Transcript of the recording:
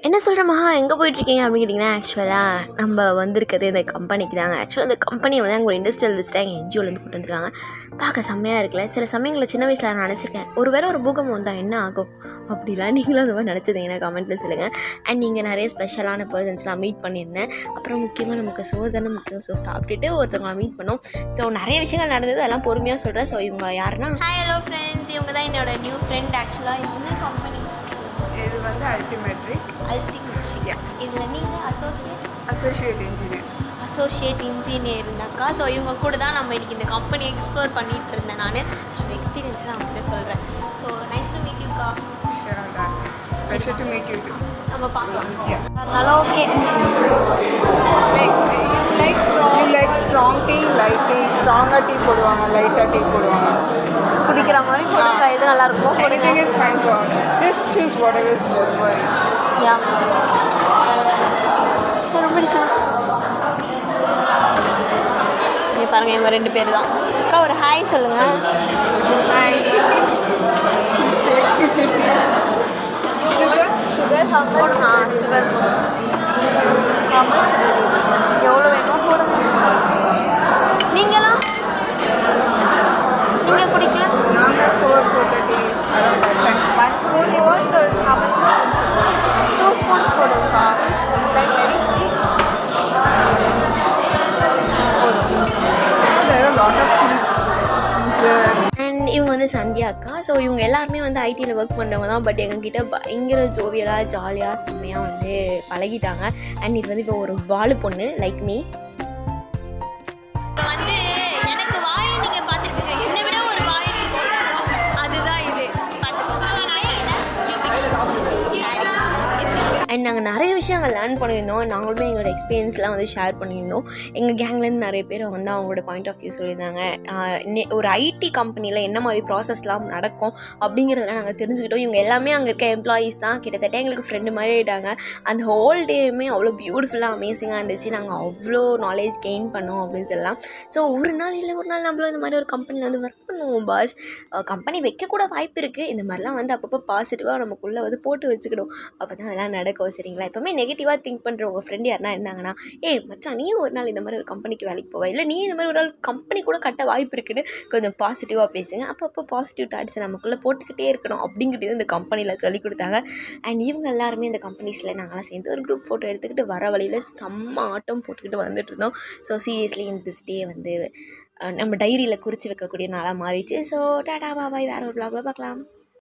என்ன சொல்கிற மகா எங்கே போயிட்டுருக்கீங்க அப்படின்னு கேட்டிங்கன்னா, ஆக்சுவலாக நம்ம வந்திருக்கிறது இந்த கம்பெனிக்கு தாங்க. ஆக்சுவலாக இந்த கம்பெனியை வந்து அங்கே ஒரு இண்டஸ்ட்ரியல் விசிட்டாக எங்கள் என்ஜிஓலேருந்து கூட்டு வந்துருக்காங்க. பார்க்க செம்மையாக இருக்குல்ல. சில சமயங்களில் சின்ன வயசில் நான் நினச்சிருக்கேன், ஒரு பூகம்பம் வந்தால் என்ன ஆகும் அப்படிலாம். நீங்களும் அந்த மாதிரி நினச்சதீங்கன்னா கமெண்ட்டில் சொல்லுங்கள். அண்ட் நீங்கள் நிறைய ஸ்பெஷலான பர்சன்ஸ்லாம் மீட் பண்ணியிருந்தேன். அப்புறம் முக்கியமாக நமக்கு சோதனை முக்கியம். ஸோ சாப்பிட்டுட்டு ஒருத்தவங்களை மீட் பண்ணோம். ஸோ நிறைய விஷயங்கள் நடந்தது, அதெல்லாம் பொறுமையாக சொல்கிறேன். ஸோ இவங்க யாருன்னா, ஹலோ ஃப்ரெண்ட்ஸ், இவங்க தான் என்னோட நியூ ஃப்ரெண்ட். ஆக்சுவலாக இது என்ன கம்பெனி? இது வந்து அல்டிமேட்ரிக். இதில் நீங்கள் அசோசியேட் இன்ஜினியர் இருந்தாக்கா. ஸோ இவங்க கூட தான் நம்ம இன்றைக்கி இந்த கம்பெனி எக்ஸ்ப்ளோர் பண்ணிகிட்டு இருந்தேன் நான். ஸோ அந்த எக்ஸ்பீரியன்ஸ்லாம் அவங்ககிட்ட சொல்கிறேன். ஸோ நைஸ் டு மீட் யூக்கா. Special to meet you. நம்ம பார்க்கலாம். நல்லா okay. Like strong tea, light tea, ஸ்ட்ராங்காக டீ போடுவாங்க, லைட்டாக டீ போடுவாங்க. குடிக்கிற மாதிரி போடுங்க. எது நல்லா இருக்குமோ போடுங்க. Everything is fine for you. Just choose whatever is best for you. யா, ரொம்ப பிடிச்சா. இங்கே பாருங்கள், இவங்க 2 பேர் தான். அக்கா ஒரு ஹாய் சொல்லுங்கள். Hi. Sugar? போடுங்க. சுகர் எவ்வளோ வேணுமோ போடுங்க. நீங்கள் குடிக்கல? நாங்கள் 4:30 around that time. 1 spoon you want or how many spoons? 2 spoons போடுங்கக்கா. Like very sweet. போதும். There are a lot of teas. Ginger. And இவங்க வந்து சந்தியா அக்கா. ஸோ இவங்க எல்லாருமே வந்து ஐடியில் ஒர்க் பண்ணுறவங்க தான். பட் எங்ககிட்ட பயங்கர ஜோவியலாக ஜாலியாக செம்மையாக வந்து பழகிட்டாங்க. அண்ட் இது வந்து இப்போ ஒரு வாலு பொண்ணு லைக் மீ. வந்து எனக்கு வாய் நீங்கள் பார்த்துருப்பீங்க, என்னை விட ஒரு வாய் இருக்கும். அதுதான் இது, பார்த்துக்கோங்க. அண்ட் நாங்கள் நிறைய விஷயங்கள் லேர்ன் பண்ணியிருந்தோம். நாங்களுமே எங்களோட எக்ஸ்பீரியன்ஸ்லாம் வந்து ஷேர் பண்ணியிருந்தோம். எங்கள் கேங்லேருந்து நிறைய பேர் வந்து அவங்களோட பாயிண்ட் ஆஃப் வியூ சொல்லியிருந்தாங்க. ஒரு ஐடி கம்பெனியில் என்ன மாதிரி ப்ராசஸ்லாம் நடக்கும் அப்படிங்கிறதெல்லாம் நாங்கள் தெரிஞ்சுக்கிட்டோம். இவங்க எல்லாமே அங்கே இருக்க எம்ப்ளாயீஸ் தான். கிட்டத்தட்ட எங்களுக்கு ஃப்ரெண்டு மாதிரி ஆகிட்டாங்க. அந்த ஹோல் டேயுமே அவ்வளோ பியூட்டிஃபுல்லாக அமேசிங்காக இருந்துச்சு. நாங்கள் அவ்வளோ நாலேஜ் கெயின் பண்ணோம் அப்படின்னு சொல்லலாம். ஸோ ஒரு நாள் நம்மளும் இந்த மாதிரி ஒரு கம்பெனியில் வந்து ஒர்க் பண்ணுவோம் பாஸ். கம்பெனி வைக்கக்கூட வாய்ப்பு இருக்குது. இந்த மாதிரிலாம் வந்து அப்பப்போ பாசிட்டிவாக நமக்குள்ளே வந்து போட்டு வச்சுக்கிடும். அப்போ தான் அதெல்லாம் நடக்கும். சரிங்களா? எப்போவுமே நெகட்டிவாக திங்க் பண்ணுற உங்கள் ஃப்ரெண்டு யாருனா இருந்தாங்கன்னா, மச்சான் நீ ஒரு நாள் இந்த மாதிரி ஒரு கம்பெனிக்கு வேலைக்கு போவா, இல்லை நீ இந்த மாதிரி ஒரு நாள் கம்பெனி கூட கட்ட வாய்ப்பு இருக்குன்னு கொஞ்சம் பாசிட்டிவாக பேசுங்க. அப்பப்போ பாசிட்டிவ் தாட்ஸை நமக்குள்ளே போட்டுக்கிட்டே இருக்கணும் அப்படிங்கிறது இந்த கம்பெனியில் சொல்லிக் கொடுத்தாங்க. அண்ட் இவங்க எல்லாருமே இந்த கம்பெனிஸில் நாங்களாம் சேர்ந்து ஒரு குரூப் ஃபோட்டோ எடுத்துக்கிட்டு வர வழியில் செம்ம ஆட்டம் போட்டுக்கிட்டு வந்துட்டு இருந்தோம். ஸோ சீரியஸ்லி இந்த திஸ் டே வந்து நம்ம டைரியில் குறித்து வைக்கக்கூடிய நாளாக மாறிச்சு. ஸோ டாடா பாபாய், வேறு ஒரு vlogல பார்க்கலாம்.